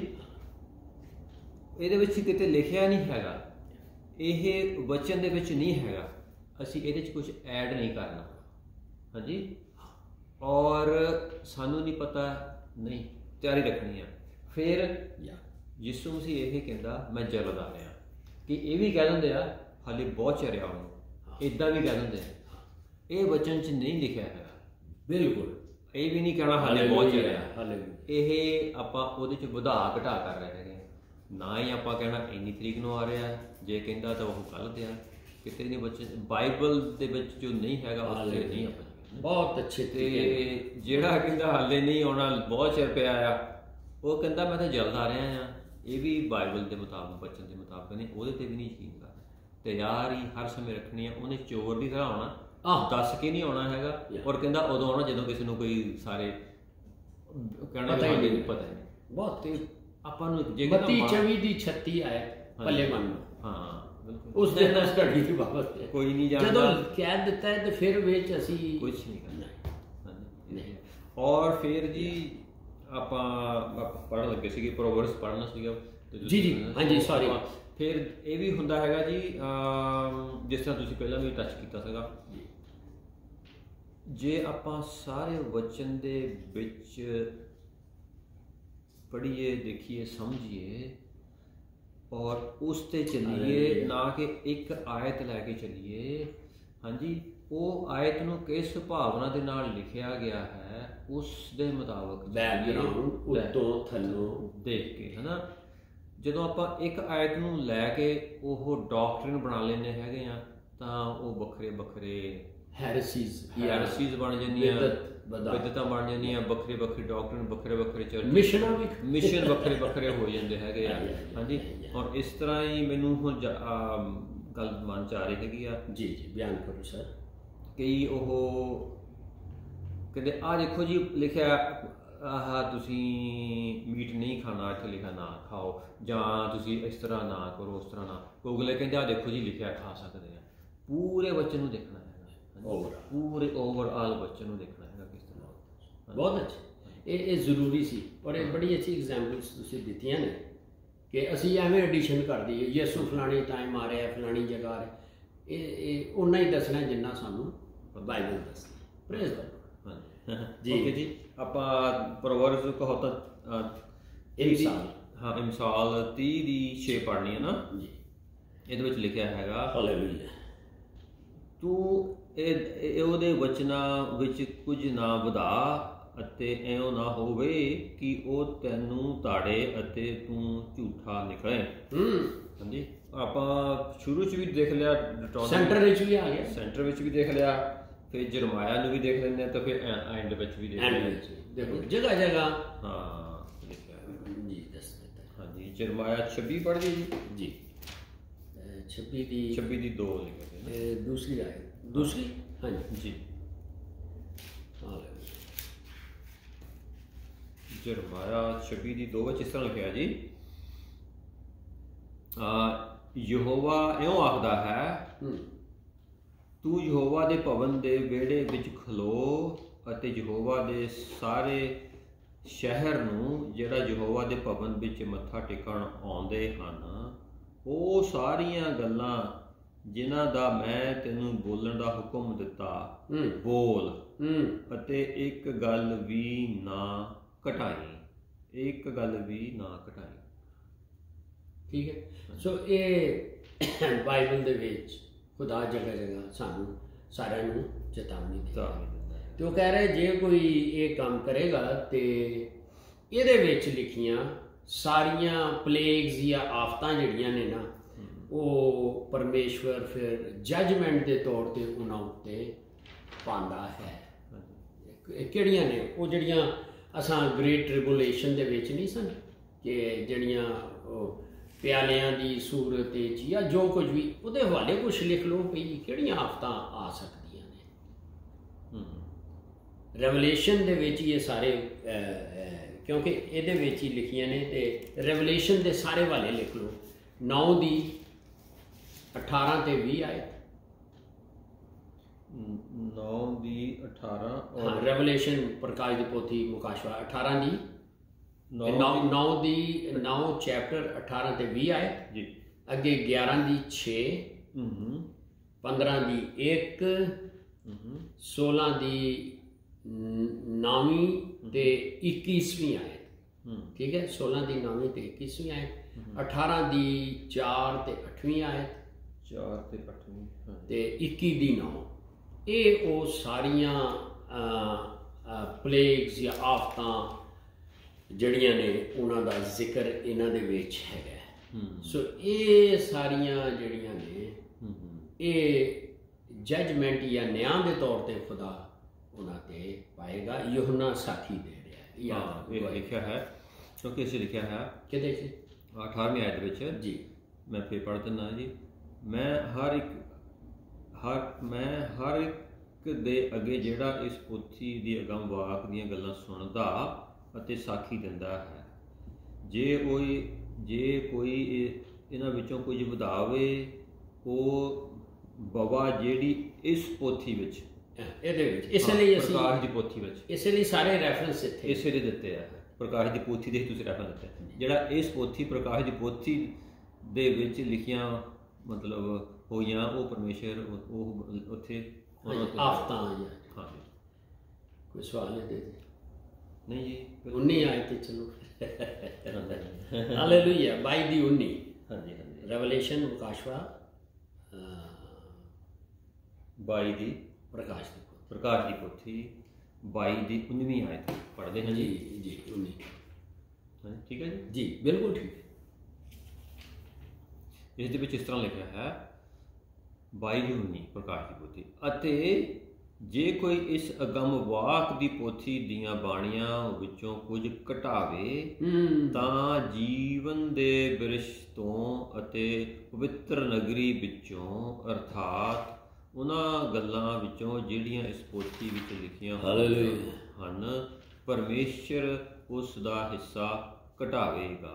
इहदे विच किते लिखिया नहीं हैगा ये वचन दे विच नहीं हैगा असीं इहदे च कुछ ऐड नहीं करना। हाँ जी और सानू नहीं पता नहीं तैयारी रखनी है। फिर यीशु मसीह यही कहता मैं जल्द आ रहा ਕਿ ਇਹ ਵੀ ਕਹਿ ਦਿੰਦੇ ਆ ਹਾਲੇ ਬਹੁਤ ਚਿਰ ਆ ਉਹਨੂੰ, ਇੱਦਾਂ ਵੀ ਕਹਿ ਦਿੰਦੇ ਆ। ਇਹ ਵਚਨ 'ਚ ਨਹੀਂ ਲਿਖਿਆ ਹੈਗਾ ਬਿਲਕੁਲ, ਇਹ ਵੀ ਨਹੀਂ ਕਹਿਣਾ ਹਾਲੇ ਬਹੁਤ ਚਿਰ ਆ, ਹਾਲੇ ਇਹ ਆਪਾਂ ਉਹਦੇ 'ਚ ਵਧਾ ਘਟਾ ਕਰ ਰਹੇ ਹੈਗੇ। ਨਾ ਹੀ ਆਪਾਂ ਕਹਿਣਾ ਇੰਨੀ ਤਰੀਕ ਨੂੰ ਆ ਰਿਹਾ, ਜੇ ਕਹਿੰਦਾ ਤਾਂ ਉਹ ਕੱਲ੍ਹ ਤੇ ਆ, ਕਿਤੇ ਨਹੀਂ। ਬੱਚੇ ਬਾਈਬਲ ਦੇ ਵਿੱਚ ਜੋ ਨਹੀਂ ਹੈਗਾ ਉਸ 'ਤੇ ਨਹੀਂ ਆਪਾਂ ਬਹੁਤ ਅੱਛੇ। ਤੇ ਜਿਹੜਾ ਕਹਿੰਦਾ ਹਾਲੇ ਨਹੀਂ ਆਉਣਾ, ਬਹੁਤ ਚਿਰ ਪਿਆ ਆ, ਉਹ ਕਹਿੰਦਾ ਮੈਂ ਤਾਂ ਜਲਦ ਆ ਰਿਹਾ ਆ। ਇਹ ਵੀ ਬਾਈਬਲ ਦੇ ਮੁਤਾਬਕ, ਬਚਨ ਦੇ ਮੁਤਾਬਕ ਨਹੀਂ, ਉਹਦੇ 'ਤੇ ਵੀ ਨਹੀਂ ਯਕੀਨ ਕਰਦਾ। ਤਿਆਰ ਹੀ ਹਰ ਸਮੇਂ ਰੱਖਣੀ ਆ। ਉਹਨੇ ਚੋਰ ਦੀ ਤਰ੍ਹਾਂ ਆਉਣਾ, ਦੱਸ ਕੇ ਨਹੀਂ ਆਉਣਾ ਹੈਗਾ, ਔਰ ਕਹਿੰਦਾ ਉਦੋਂ ਆਉਣਾ ਜਦੋਂ ਕਿਸੇ ਨੂੰ ਕੋਈ ਸਾਰੇ ਕਹਿਣਾ ਪਤਾ ਹੀ ਨਹੀਂ। ਬਹੁਤ ਤੇ ਆਪਾਂ ਨੂੰ ਜੇ ਬੱਤੀ ਚੌਵੀ ਦੀ ਛੱਤੀ ਆਏ ਭੱਲੇ ਮੰਨ ਲਓ। ਹਾਂ ਬਿਲਕੁਲ, ਉਸ ਦਿਨ ਉਸ ਘੜੀ ਦੀ ਬਾਬਤ ਕੋਈ ਨਹੀਂ ਜਾਣਦਾ। ਜਦੋਂ ਕਹਿ ਦਿੱਤਾ ਹੈ ਤੇ ਫਿਰ ਵਿੱਚ ਅਸੀਂ ਕੁਝ ਨਹੀਂ ਕਰਨਾ। ਹਾਂਜੀ, ਔਰ ਫਿਰ ਜੀ ਆਪਾਂ ਪੜ੍ਹਨ ਲੱਗੇ ਸੀਗੇ, ਪ੍ਰੋਵਰਬਸ ਪੜ੍ਹਨਾ ਸੀਗਾ ਜੀ ਜੀ ਹਾਂਜੀ ਸੌਰੀ। ਫਿਰ ਇਹ ਵੀ ਹੁੰਦਾ ਹੈਗਾ ਜੀ, ਜਿਸ ਤਰ੍ਹਾਂ ਤੁਸੀਂ ਪਹਿਲਾਂ ਵੀ ਟੱਚ ਕੀਤਾ ਸੀਗਾ, ਜੇ ਆਪਾਂ ਸਾਰੇ ਵਚਨ ਦੇ ਵਿੱਚ ਪੜ੍ਹੀਏ, ਦੇਖੀਏ, ਸਮਝੀਏ ਔਰ ਉਸ 'ਤੇ ਚੱਲੀਏ, ਨਾ ਕਿ ਇੱਕ ਆਇਤ ਲੈ ਕੇ ਚੱਲੀਏ। ਹਾਂਜੀ, ਉਹ ਆਇਤ ਨੂੰ ਕਿਸ ਭਾਵਨਾ ਦੇ ਨਾਲ ਲਿਖਿਆ ਗਿਆ ਹੈ ਉਸ ਦੇ ਮੁਤਾਬਕ ਬੈਕਗ੍ਰਾਉਂਡ ਉੱਤੋਂ ਥੱਲੋਂ ਦੇਖ ਕੇ, ਹੈ ਨਾ। ਜਦੋਂ ਆਪਾਂ ਇੱਕ ਆਇਤ ਨੂੰ ਲੈ ਕੇ ਉਹ ਡਾਕਟਰਿਨ ਬਣਾ ਲੈਂਦੇ ਹੈਗੇ ਆ, ਤਾਂ ਉਹ ਵੱਖਰੇ ਵੱਖਰੇ ਹੈਰਸੀਜ਼ ਹੈਰਸੀਜ਼ ਬਣ ਜਾਂਦੀਆਂ, ਵਿਦਤਾਂ ਬਣ ਜਾਂਦੀਆਂ, ਵੱਖਰੇ ਵੱਖਰੇ ਡਾਕਟਰਿਨ, ਵੱਖਰੇ ਵੱਖਰੇ ਚਰਚ, ਮਿਸ਼ਨਾਂ ਵੀ ਮਿਸ਼ਨ ਵੱਖਰੇ ਵੱਖਰੇ ਹੋ ਜਾਂਦੇ ਹੈਗੇ ਆ। ਹਾਂਜੀ, ਔਰ ਇਸ ਤਰ੍ਹਾਂ ਹੀ ਮੈਨੂੰ ਹੁਣ ਗੱਲ ਮਨ 'ਚ ਆ ਰਹੀ ਹੈਗੀ ਆ। ਜੀ ਜੀ ਬਿਆਨ ਕਰੋ ਸਰ। ਕਈ ਉਹ ਕਹਿੰਦੇ ਆਹ ਦੇਖੋ ਜੀ ਲਿਖਿਆ, ਆਹ ਤੁਸੀਂ ਮੀਟ ਨਹੀਂ ਖਾਣਾ, ਇੱਥੇ ਲਿਖਿਆ ਨਾ ਖਾਓ, ਜਾਂ ਤੁਸੀਂ ਇਸ ਤਰ੍ਹਾਂ ਨਾ ਕਰੋ, ਉਸ ਤਰ੍ਹਾਂ ਨਾ। ਗੂਗਲ ਕਹਿੰਦੇ ਆਹ ਦੇਖੋ ਜੀ ਲਿਖਿਆ ਖਾ ਸਕਦੇ ਆ। ਪੂਰੇ ਬੱਚੇ ਨੂੰ ਦੇਖਣਾ ਹੈਗਾ, ਪੂਰੇ ਓਵਰਆਲ ਬੱਚੇ ਨੂੰ ਦੇਖਣਾ ਹੈਗਾ ਕਿਸ ਤਰ੍ਹਾਂ। ਬਹੁਤ ਅੱਛਾ, ਇਹ ਇਹ ਜ਼ਰੂਰੀ ਸੀ। ਔਰ ਇਹ ਬੜੀ ਅੱਛੀ ਐਗਜ਼ਾਮਪਲਸ ਤੁਸੀਂ ਦਿੱਤੀਆਂ ਨੇ ਕਿ ਅਸੀਂ ਐਵੇਂ ਐਡੀਸ਼ਨ ਕਰ ਦਈਏ, ਯਿਸੂ ਫਲਾਣੀ ਟਾਈਮ ਆ ਰਿਹਾ, ਫਲਾਣੀ ਜਗ੍ਹਾ ਆ ਰਿਹਾ। ਇਹ ਇਹ ਉਨਾ ਹੀ ਦੱਸਣਾ ਜਿੰਨਾ ਸਾਨੂੰ ਬਾਈਬਲ ਦੱਸਦਾ। Praise the Lord. ਜੀ ਓਕੇ ਜੀ, ਆਪਾਂ ਪ੍ਰੋਵਰਬਸ ਕਹੋ ਤਾਂ ਇਮਸਾਲ, ਹਾਂ ਇਮਸਾਲ ਤੀਹ ਦੀ ਛੇ ਪੜ੍ਹਨੀ ਹੈ ਨਾ ਜੀ। ਇਹਦੇ ਵਿੱਚ ਲਿਖਿਆ ਹੈਗਾ, ਹਾਲੇਲੂਇਆ, ਤੂੰ ਇਹ ਉਹਦੇ ਵਚਨਾਂ ਵਿੱਚ ਕੁਝ ਨਾ ਵਧਾ ਅਤੇ ਇਉਂ ਨਾ ਹੋਵੇ ਕਿ ਉਹ ਤੈਨੂੰ ਤਾੜੇ ਅਤੇ ਤੂੰ ਝੂਠਾ ਨਿਕਲੇ। ਹਾਂਜੀ, ਆਪਾਂ ਸ਼ੁਰੂ 'ਚ ਵੀ ਦੇਖ ਲਿਆ, ਸੈਂਟਰ ਵਿੱਚ ਵੀ ਆ ਗਿਆ, ਸੈਂਟਰ ਵਿੱਚ ਵੀ ਦੇਖ ਲਿਆ, ਫਿਰ ਜਰਮਾਇਆ ਨੂੰ ਵੀ ਦੇਖ ਲੈਂਦੇ ਆ, ਤਾਂ ਫਿਰ ਐਂਡ ਵਿੱਚ ਵੀ ਦੇਖ ਲਿਆ। ਦੇਖੋ ਜਗ੍ਹਾ ਜਗ੍ਹਾ ਹਾਂ ਲਿਖਿਆ ਜੀ ਦੱਸ ਦਿੱਤਾ। ਹਾਂਜੀ, ਜਰਮਾਇਆ ਛੱਬੀ ਪੜ੍ਹ ਗਏ ਜੀ। ਜੀ ਛੱਬੀ ਦੀ ਛੱਬੀ ਦੀ ਦੋ ਲਿਖਿਆ, ਦੂਸਰੀ ਆਏ ਦੂਸਰੀ। ਹਾਂਜੀ ਜੀ, ਜਰਮਾਇਆ ਛੱਬੀ ਦੀ ਦੋ ਵਿੱਚ ਇਸ ਤਰ੍ਹਾਂ ਲਿਖਿਆ ਜੀ, ਯਹੋਵਾ ਇਉਂ ਆਖਦਾ ਹੈ, ਤੂੰ ਯਹੋਵਾ ਦੇ ਭਵਨ ਦੇ ਵਿਹੜੇ ਵਿੱਚ ਖਲੋ ਅਤੇ ਯਹੋਵਾ ਦੇ ਸਾਰੇ ਸ਼ਹਿਰ ਨੂੰ, ਜਿਹੜਾ ਯਹੋਵਾ ਦੇ ਭਵਨ ਵਿੱਚ ਮੱਥਾ ਟੇਕਣ ਆਉਂਦੇ ਹਨ, ਉਹ ਸਾਰੀਆਂ ਗੱਲਾਂ ਜਿਨ੍ਹਾਂ ਦਾ ਮੈਂ ਤੈਨੂੰ ਬੋਲਣ ਦਾ ਹੁਕਮ ਦਿੱਤਾ ਬੋਲ, ਅਤੇ ਇੱਕ ਗੱਲ ਵੀ ਨਾ ਘਟਾਈ, ਇੱਕ ਗੱਲ ਵੀ ਨਾ ਘਟਾਈ। ਠੀਕ ਹੈ। ਸੋ ਇਹ ਬਾਈਬਲ ਦੇ ਵਿੱਚ ਖੁਦਾ ਜਗ੍ਹਾ ਜਗ੍ਹਾ ਸਾਨੂੰ ਸਾਰਿਆਂ ਨੂੰ ਚੇਤਾਵਨੀ ਦਿੰਦਾ ਹੈ, ਤੇ ਉਹ ਕਹਿ ਰਿਹਾ ਜੇ ਕੋਈ ਇਹ ਕੰਮ ਕਰੇਗਾ ਤੇ ਇਹਦੇ ਵਿੱਚ ਲਿਖੀਆਂ ਸਾਰੀਆਂ ਪਲੇਗਸ ਜਾਂ ਆਫਤਾਂ ਜਿਹੜੀਆਂ ਨੇ ਨਾ, ਉਹ ਪਰਮੇਸ਼ਵਰ ਫਿਰ ਜੱਜਮੈਂਟ ਦੇ ਤੌਰ 'ਤੇ ਉਹਨਾਂ ਉੱਤੇ ਪਾਉਂਦਾ ਹੈ। ਕਿਹੜੀਆਂ ਨੇ ਉਹ ਜਿਹੜੀਆਂ ਅਸਾਂ ਗ੍ਰੇਟ ਟ੍ਰਿਬੂਲੇਸ਼ਨ ਦੇ ਵਿੱਚ ਨਹੀਂ ਸਨ, ਕਿ ਜਿਹੜੀਆਂ ਉਹ ਪਿਆਲਿਆਂ ਦੀ ਸੂਰਤ ਵਿੱਚ ਜਾਂ ਜੋ ਕੁਝ ਵੀ, ਉਹਦੇ ਹਵਾਲੇ ਕੁਛ ਲਿਖ ਲਓ ਵੀ ਕਿਹੜੀਆਂ ਆਫਤਾਂ ਆ ਸਕਦੀਆਂ ਨੇ। ਰੈਵਲੇਸ਼ਨ ਦੇ ਵਿੱਚ ਇਹ ਸਾਰੇ, ਕਿਉਂਕਿ ਇਹਦੇ ਵਿੱਚ ਹੀ ਲਿਖੀਆਂ ਨੇ, ਤੇ ਰੈਵਲੇਸ਼ਨ ਦੇ ਸਾਰੇ ਹਵਾਲੇ ਲਿਖ ਲਓ। ਨੌ ਦੀ ਅਠਾਰਾਂ ਤੇ ਵੀਹ ਆਏ, ਨੌ ਦੀ ਅਠਾਰਾਂ, ਹਾਂ ਰੈਵਲੇਸ਼ਨ ਪ੍ਰਕਾਸ਼ ਦੀ ਪੋਥੀ ਮੁਕਾਸ਼ਵਾ ਅਠਾਰਾਂ ਦੀ ਨੌ ਨੌ ਦੀ ਨੌ ਚੈਪਟਰ ਅਠਾਰਾਂ ਤੇ ਵੀਹ ਆਏ ਜੀ। ਅੱਗੇ ਗਿਆਰਾਂ ਦੀ ਛੇ, ਪੰਦਰਾਂ ਦੀ ਇੱਕ, ਸੋਲਾਂ ਦੀ ਨੌਵੀਂ ਤੇ ਇੱਕੀਸਵੀਂ ਆਏ। ਠੀਕ ਹੈ, ਸੋਲਾਂ ਦੀ ਨੌਵੀਂ ਤੇ ਇੱਕੀਸਵੀਂ ਆਏ। अठारह दी चार ते अठवीं आयत, चार ते अठवीं ते इक्की दी नौ, ये वो सारियां प्लेग्स या आफतां जड़ियां ने उन्हां दा जिक्र इन्हां दे विच हैगा। सो ये सारियां जड़ियां ने ये जजमेंट या न्याय के तौर पर खुदा उन्हां ते पाएगा। यूहन्ना साथी दे रहा है या ये लिखा है, क्योंकि इसे लिखा है कि अठारहवीं आयत विच जी, मैं फिर पढ़ दिना जी। मैं हर एक हर मैं हर एक दे अगे जिहड़ा इस पोथी दी अगम वाक दीयां गल्लां सुणदा अते साखी दिंदा है, जे कोई जे कोई इन्हां विचों कुछ वधावे ਉਹ ਬਵਾ ਜਿਹੜੀ ਇਸ ਪੋਥੀ ਵਿੱਚ ਇਹਦੇ ਵਿੱਚ ਇਸੇ ਲਈ ਅਸੀਂ ਪ੍ਰਕਾਸ਼ ਦੀ ਪੋਥੀ ਵਿੱਚ ਇਸੇ ਲਈ ਸਾਰੇ ਰੈਫਰੈਂਸ ਇੱਥੇ ਇਸੇ ਲਈ ਦਿੱਤੇ ਆ। ਪ੍ਰਕਾਸ਼ ਦੀ ਪੋਥੀ ਦੇ ਤੁਸੀਂ ਰੈਫਰੈਂਸ ਦਿੱਤੇ, ਜਿਹੜਾ ਇਸ ਪੋਥੀ ਪ੍ਰਕਾਸ਼ ਦੀ ਪੋਥੀ ਦੇ ਵਿੱਚ ਲਿਖੀਆਂ ਮਤਲਬ ਹੋਈਆਂ ਉਹ ਪਰਮੇਸ਼ਰ ਉਹ ਉੱਥੇ ਆਫਤਾਂ ਆਈਆਂ। ਹਾਂ, ਕੋਈ ਸਵਾਲ ਨਹੀਂ ਦੇ ਨਹੀਂ ਜੀ, ਉੱਨੀ ਆਏ ਤੇ ਚਲੋ ਹਾਲੇਲੂਇਆ। ਬਾਈ ਦੀ ਉੱਨੀ, ਹਾਂਜੀ ਹਾਂਜੀ, रेवलेशन प्रकाशवा बाई दी प्रकाश दी प्रकाश दी पोथी बाई दी उन्नीवीं आयत पढ़ते हैं जी जी उन्नी, ठीक है जी जी बिल्कुल ठीक है। इस दे विच इस तरह लिखा है बाई दी उन्नी प्रकाश दी पोथी, अते जे कोई इस अगम वाक दी पोथी दियां बाणियां विचों कुछ घटावे तां जीवन दे बिरश तो अते पवित्र नगरी विचों अर्थात उन्हां गल्लां विचों जिहड़ियां इस पोथी विच लिखियां हन परमेश्वर उस दा हिस्सा घटावेगा।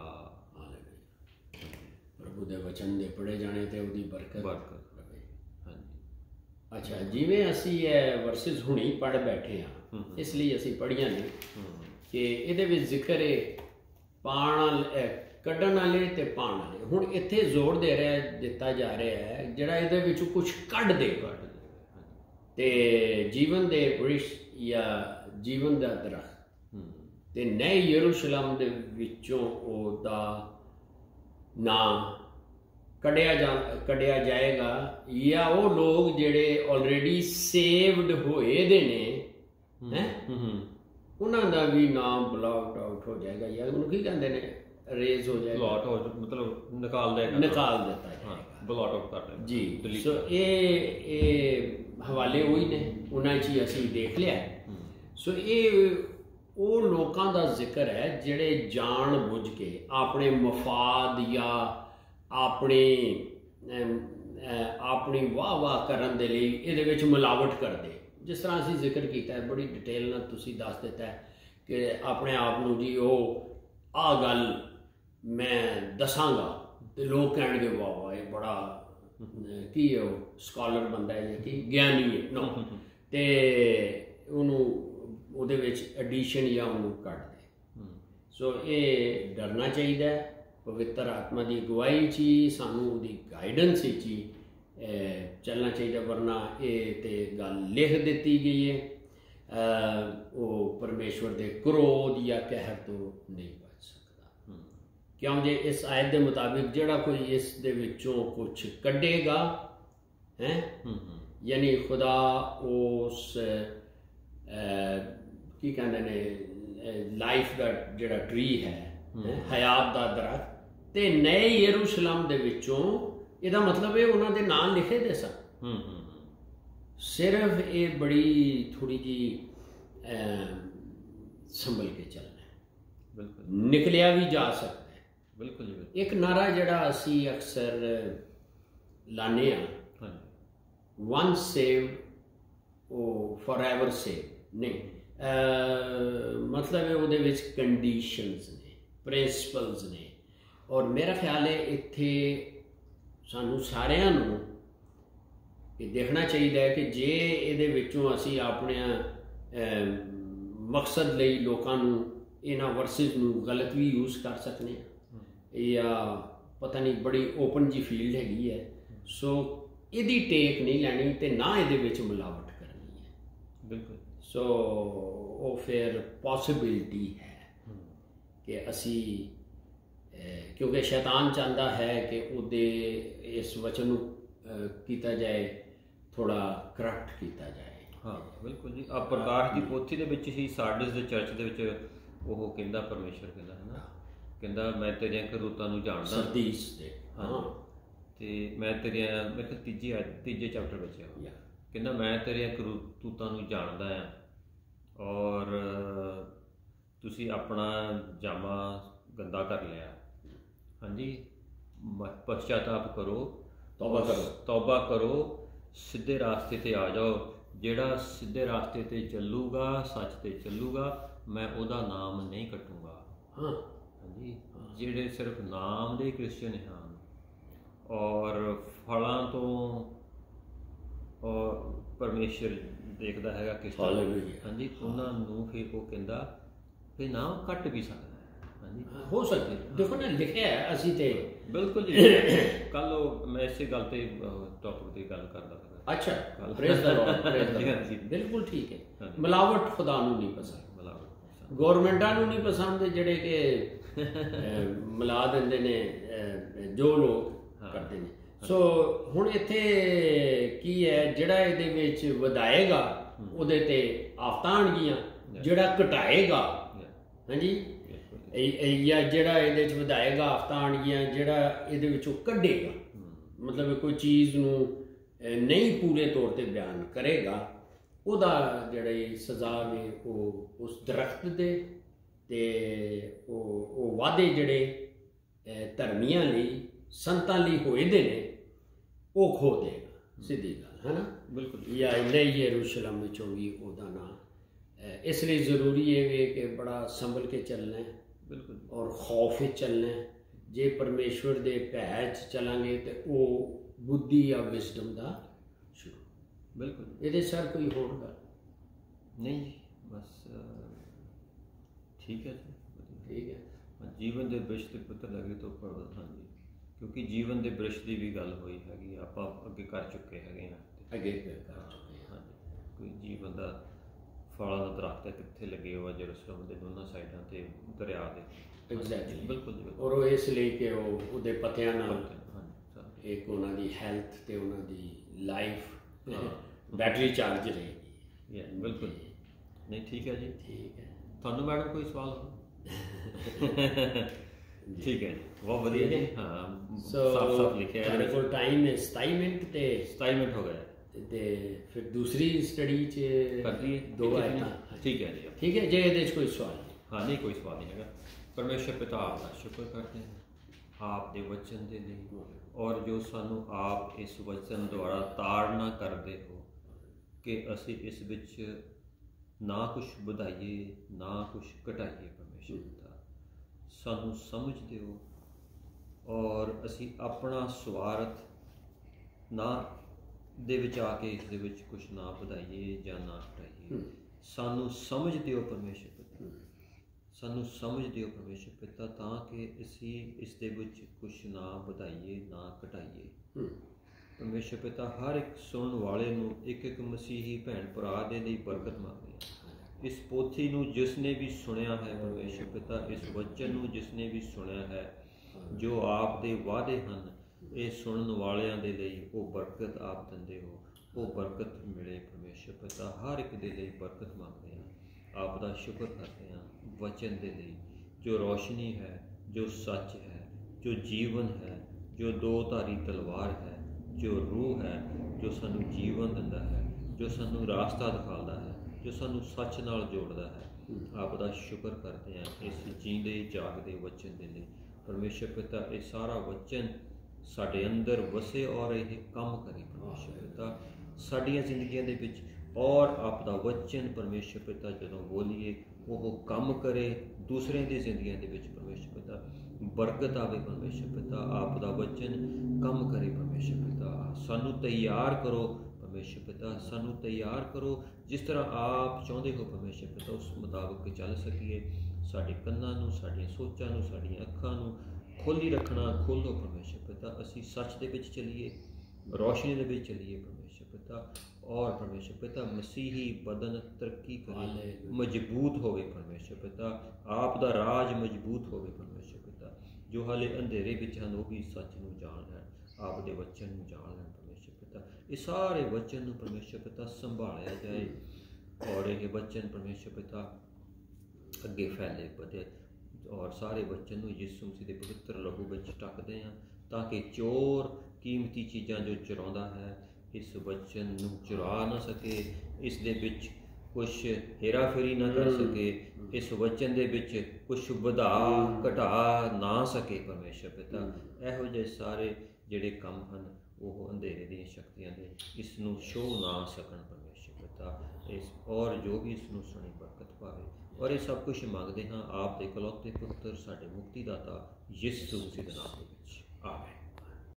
प्रभु दे वचन दे पढ़े जाने ते उहदी बरकत बरकत। अच्छा, जिमें असी ये वर्सेस हुणी पढ़ बैठे हाँ, इसलिए असी पढ़िया ने कि ये जिक्र है पाण कढ़न वाले ते पाण वाले। हुण इत्थे जोर दे रहा दिता जा रहा है जिहड़ा इहदे विचों कुछ कढ़ दे ते जीवन दे वृक्ष या जीवन दा दरख्त ते नए यरूशलेम दे विचों ओदा नाम कढ़िया जा कढ़िया जाएगा, या वो लोग जेड़े ऑलरेडी सेव्ड होए दे ने हैं उन्हां दा भी नाम ब्लॉट आउट हो जाएगा, या उन्होंने की कहते ने रेज हो जाएगा, ब्लॉट आउट मतलब निकाल देगा, निकाल देता है ब्लॉट आउट कर देगा जी। सो ये ये हवाले वही ने उन्हां च असी देख लिया। सो ये वो लोकां दा जिक्र है जेड़े जान बुझ के अपने मफाद या अपनी अपनी वाह वाह करन दे लई इहदे विच मिलावट करदे। जिस तरह असीं जिक्र किया है बड़ी डिटेल नाल तुसीं दस दिता है कि अपने आप नूं जी वो आ गल मैं दसांगा ते लोग कहणगे वाह वाह ये बड़ा की है वो स्कॉलर बंदा है कि ज्ञानी है नो ते उहनूं उहदे विच एडिशन या उहनूं कढ दे। सो ये डरना चाहिए पवित्र आत्मा की अगुवाई ची सानू उहदी गाइडेंस ही चलना चाहिए, वरना ये तो गल लिख दी गई है वो परमेश्वर के क्रोध या कहर तो नहीं बच सकता। क्यों जे इस आयत के मुताबिक जिहड़ा कोई इस दे विचों कुछ कढ़ेगा हैं यानी खुदा उस की कहते ने लाइफ का जिहड़ा ट्री है हयात का दरख्त ते नए यरूशलेम दे विचों इहदा मतलब है उन्हां दे नाम लिखे दे सन। सिर्फ ये बड़ी थोड़ी जी संभल के चलना है, बिल्कुल निकलिया भी जा सकता है। बिल्कुल एक नारा जिहड़ा असी अक्सर लाने आ वन सेव्ड ओ फॉर एवर सेव नहीं, मतलब है उहदे विच कंडीशनस ने प्रिंसिपल्स ने, और मेरा ख्याल है इत्थे सानू सारिਆਂ ਨੂੰ ये देखना चाहिए कि जे ਇਹਦੇ ਵਿੱਚੋਂ ਅਸੀਂ ਆਪਣੇ मकसद ਲਈ ਲੋਕਾਂ ਨੂੰ ਇਹਨਾਂ ਵਰਸਿਸ ਨੂੰ ਗਲਤ ਵੀ ਯੂਜ਼ ਕਰ ਸਕਨੇ ਆ ਜਾਂ ਪਤਾ ਨਹੀਂ ਬੜੀ ਓਪਨ ਜੀ ਫੀਲਡ ਹੈਗੀ ਹੈ। ਸੋ ਇਹਦੀ ਟੇਕ ਨਹੀਂ ਲੈਣੀ ਤੇ ਨਾ ਇਹਦੇ ਵਿੱਚ ਮਿਲਾਵਟ ਕਰਨੀ ਹੈ। ਬਿਲਕੁਲ। ਸੋ ਉਹ ਫਿਰ ਪੋਸੀਬਿਲਿਟੀ ਹੈ ਕਿ ਅਸੀਂ क्योंकि शैतान चाहता है कि उहदे इस वचन नूं कीता जाए थोड़ा करप्ट किया जाए। हाँ बिल्कुल जी। आ प्रकाश की पोथी दे विच ही सार्डिस दे चर्च दे विच ओह कहंदा परमेश्वर कहंदा है ना, कहंदा मैं तेरियां करतूतां नूं जाणदा सरदीस दे हाँ ते मैं तेरियां मैं कि तीजी तीजे चैप्टर विच है कहंदा मैं तेरियां करतूतां नूं जाणदा आ और तुसीं अपना जामा गंदा कर लिया। हाँ जी, पश्चाताप करो, तौबा करो, तौबा करो, सीधे रास्ते ते आ जाओ। ਜਿਹੜਾ ਸਿੱਧੇ ਰਾਸਤੇ ਤੇ ਚੱਲੂਗਾ, ਸੱਚ ਤੇ ਚੱਲੂਗਾ, ਮੈਂ ਉਹਦਾ ਨਾਮ ਨਹੀਂ ਕੱਟੂੰਗਾ। ਹਾਂ ਹਾਂਜੀ, ਜਿਹੜੇ ਸਿਰਫ ਨਾਮ ਦੇ ਕ੍ਰਿਸਚੀਅਨ ਹਨ ਔਰ ਫਲਾਂ ਤੋਂ ਔਰ ਪਰਮੇਸ਼ਰ ਦੇਖਦਾ ਹੈਗਾ ਕਿਸ ਤਰ੍ਹਾਂ, ਹਾਂਜੀ, ਉਹਨਾਂ ਨੂੰ ਫਿਰ ਉਹ ਕਹਿੰਦਾ ਵੀ ਨਾਮ ਕੱਟ ਵੀ ਸਕਦਾ। ਹਾਂਜੀ ਹੋ ਸਕਦਾ, ਦੇਖੋ ਨਾ ਲਿਖਿਆ ਹੈ ਅਸੀਂ ਤੇ ਬਿਲਕੁਲ ਜੀ। ਕੱਲ੍ਹ ਮੈਂ ਇਸੇ ਗੱਲ ਤੇ ਟੌਪਿਕ ਦੀ ਗੱਲ ਕਰਦਾ। अच्छा, praise the Lord, praise the Lord, बिल्कुल ठीक है। मिलावट खुदा नूं नहीं पसंद, मिलावट गौरमेंटा नूं नहीं पसंद जिहड़े कि मिला दिंदे ने जो लोग करते ने। सो हुण इत्थे की है जिहड़ा इहदे विच वधाएगा ਉਹਦੇ ਤੇ ਆਫਤਾਂ ਆਣਗੀਆਂ, ਜਿਹੜਾ ਘਟਾਏਗਾ ਹਾਂਜੀ ਜਾਂ ਜਿਹੜਾ ਇਹਦੇ 'ਚ ਵਧਾਏਗਾ ਆਫਤਾਂ ਆਣਗੀਆਂ, ਜਿਹੜਾ ਇਹਦੇ ਵਿੱਚੋਂ ਕੱਢੇਗਾ ਮਤਲਬ ਕੋਈ ਚੀਜ਼ ਨੂੰ नहीं पूरे तौर पर बयान करेगा ਉਹਦਾ ਜਿਹੜੀ ਸਜ਼ਾ ਨੇ ਉਹ ਉਸ ਦਰਖਤ ਦੇ ਤੇ ਉਹ ਉਹ ਵਾਅਦੇ ਜਿਹੜੇ ਧਰਮੀਆਂ ਲਈ ਸੰਤਾਂ ਲਈ ਹੋਏ ਦੇ ਨੇ ਉਹ ਖੋ ਦੇਗਾ। ਸਿੱਧੀ ਗੱਲ ਹੈ ਨਾ, ਬਿਲਕੁਲ। ਜਾਂ ਨਈ ਯਰੂਸ਼ਲਮ ਵਿੱਚੋਂ ਵੀ ਉਹਦਾ ਨਾਂ। ਇਸ ਲਈ ਜ਼ਰੂਰੀ ਇਹ ਵੇ ਕਿ ਬੜਾ ਸੰਭਲ ਕੇ ਚੱਲਣਾ ਹੈ, ਬਿਲਕੁਲ, ਔਰ ਖੌਫ ਵਿੱਚ ਚੱਲਣਾ ਹੈ। ਜੇ ਪਰਮੇਸ਼ਵਰ ਦੇ ਭੈ 'ਚ ਚੱਲਾਂਗੇ ਤੇ ਉਹ बुद्धि या विजडम का शुरू, बिल्कुल। ये सर कोई होर गल नहीं जी, बस ठीक है जी, ठीक है। जीवन के बृक्ष के पुत्र लगे तो पर हाँ जी, क्योंकि जीवन के बृक्ष की भी गल हुई हैगी, आप अगे कर चुके हैं अगे कर चुके हैं। हाँ जी, कोई जीवन का फलों का दरख्त है कितने लगे हुआ यरूशलेम के दोनों साइडों से दरिया के। एग्जैक्टली, बिल्कुल। और वो इसलिए कि वो पत्तियां नाल एक उन्होंने हेल्थ ते उन्होंने लाइफ बैटरी चार्ज रहेगी। बिल्कुल, नहीं ठीक है जी, ठीक है। थानू मैडम कोई सवाल हो? ठीक है जी, बहुत बढ़िया जी। हाँ, साफ साफ लिखे है। कोल टाइम है सताई मिनट ते सताई मिनट हो गए ते फिर दूसरी स्टडी च कर दी दो आयतां। ठीक है जी, ठीक है। जे इहदे च कोई सवाल? हाँ नहीं, कोई सवाल नहीं है। परमेश्वर पिता आपका शुक्र करते हैं आप दे वचन दे लिए, और जो सानू आप इस वचन द्वारा ताड़ना करते हो कि असी इस विच ना कुछ वधाइए ना कुछ घटाइए। परमेश्वर पिता सानू समझते हो और असी अपना स्वार्थ ना दे विच आके इस दे विच कुछ ना वधाइए या ना घटाइए। सानू समझते हो परमेश्वर पिता, सानू समझते हो परमेश्वर पिता, ताकि असी इस दे विच कुछ ना वधाइए ना घटाइए। परमेश्वर पिता हर एक सुनने वाले नू एक एक मसीही भैन भरा दे लई बरकत मांगदे हैं। इस पोथी नू जिसने भी सुनिया है परमेश्वर पिता, इस वचन नू जिसने भी सुनिया है, जो आप दे वादे हन ये सुनने वालियां दे लई वो बरकत आप दिंदे हो, वो बरकत मिले परमेश्वर पिता। हर एक दे लई बरकत मांगदे हैं, आप दा शुक्र करते हैं वचन दे लई जो रोशनी है, जो सच है, जो जीवन है, जो दो धारी तलवार है, जो रूह है, जो सानू जीवन दिंदा है, जो सानू रास्ता दिखाता है, जो सानू सच नाल जोड़दा है। आप दा शुक्र करते हैं इस जींदे जागदे वचन दे लई परमेश्वर पिता। ये सारा वचन साडे अंदर वसे और ये काम करे परमेश्वर पिता साडियां जिंदगियां दे विच, और आप दा वचन परमेश्वर पिता जदों बोलीए वो काम करे दूसरे दी जिंदगियां दे विच परमेश्वर पिता, बरकत आवे परमेश्वर पिता। आप दा वचन काम करे परमेश्वर पिता, सानू तैयार करो परमेश्वर पिता, सानू तैयार करो जिस तरह आप चाहते हो परमेश्वर पिता, उस मुताबिक चल सकीए। साडे कन्नां नूं, साडियां सोचां नूं, साडियां अखां नूं खोली रखना, खोलो परमेश्वर पिता। असी सच दे विच चलीए, रोशनी दे विच चलीए परमेश्वर पिता, और परमेश्वर पिता मसीही बदन तरक्की करे, मजबूत होवे परमेश्वर पिता। आप दा राज मजबूत होवे परमेश्वर पिता। ਜੋ ਹਾਲੇ ਅੰਧੇਰੇ ਵਿੱਚ ਹਨ ਉਹ ਵੀ ਸੱਚ ਨੂੰ ਜਾਣ ਲੈਣ, ਆਪ ਦੇ ਵਚਨ ਨੂੰ ਜਾਣ ਲੈਣ ਪਰਮੇਸ਼ਰ ਪਿਤਾ। ਇਹ ਸਾਰੇ ਵਚਨ ਨੂੰ ਪਰਮੇਸ਼ਰ ਪਿਤਾ ਸੰਭਾਲਿਆ ਜਾਏ ਔਰ ਇਹ ਵਚਨ ਪਰਮੇਸ਼ਰ ਪਿਤਾ ਅੱਗੇ ਫੈਲੇ ਵਧੇ ਔਰ ਸਾਰੇ ਵਚਨ ਨੂੰ ਯਿਸੂ ਮਸੀਹ ਦੇ ਪਵਿੱਤਰ ਲਹੂ ਵਿੱਚ ਢੱਕਦੇ ਹਾਂ ਤਾਂ ਕਿ ਚੋਰ ਕੀਮਤੀ ਚੀਜ਼ਾਂ ਜੋ ਚੁਰਾਉਂਦਾ ਹੈ ਇਸ ਵਚਨ ਨੂੰ ਚੁਰਾ ਨਾ ਸਕੇ, ਇਸ ਦੇ ਵਿੱਚ ਕੁਛ ਹੇਰਾ ਫੇਰੀ ਨਾ ਕਰ ਸਕੇ, ਇਸ ਵਚਨ ਦੇ ਵਿੱਚ ਕੁਛ ਵਧਾ ਘਟਾ ਨਾ ਸਕੇ ਪਰਮੇਸ਼ਰ ਪਿਤਾ। ਇਹੋ ਜਿਹੇ ਸਾਰੇ ਜਿਹੜੇ ਕੰਮ ਹਨ ਉਹ ਅੰਧੇਰੇ ਦੀਆਂ ਸ਼ਕਤੀਆਂ ਦੇ ਇਸ ਨੂੰ ਛੋਹ ਨਾ ਸਕਣ ਪਰਮੇਸ਼ਰ ਪਿਤਾ। ਇਸ ਔਰ ਜੋ ਵੀ ਇਸ ਨੂੰ ਸੁਣੀ ਬਰਕਤ ਪਾਵੇ ਔਰ ਇਹ ਸਭ ਕੁਛ ਮੰਗਦੇ ਹਾਂ ਆਪ ਦੇ ਇਕਲੌਤੇ ਪੁੱਤਰ ਸਾਡੇ ਮੁਕਤੀਦਾਤਾ ਯਿਸੂ ਮਸੀਹ ਦੇ ਨਾਮ ਦੇ ਵਿੱਚ, ਆਮੀਨ।